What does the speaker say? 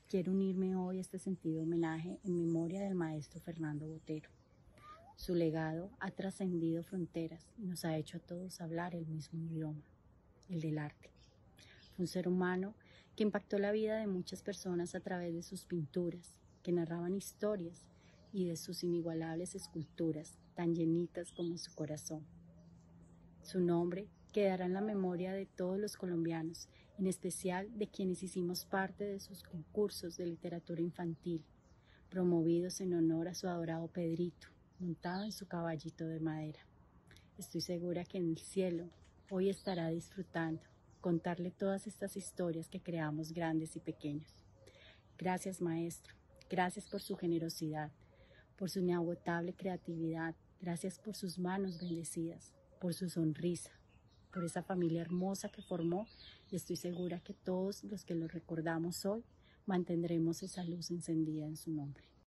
quiero unirme hoy a este sentido homenaje en memoria del maestro Fernando Botero. Su legado ha trascendido fronteras y nos ha hecho a todos hablar el mismo idioma, el del arte. Fue un ser humano que impactó la vida de muchas personas a través de sus pinturas, que narraban historias, y de sus inigualables esculturas, tan llenitas como su corazón. Su nombre quedará en la memoria de todos los colombianos, en especial de quienes hicimos parte de sus concursos de literatura infantil, promovidos en honor a su adorado Pedrito, montado en su caballito de madera. Estoy segura que en el cielo hoy estará disfrutando contarle todas estas historias que creamos grandes y pequeños. Gracias, maestro. Gracias por su generosidad, por su inagotable creatividad. Gracias por sus manos bendecidas, por su sonrisa, por esa familia hermosa que formó, y estoy segura que todos los que lo recordamos hoy mantendremos esa luz encendida en su nombre.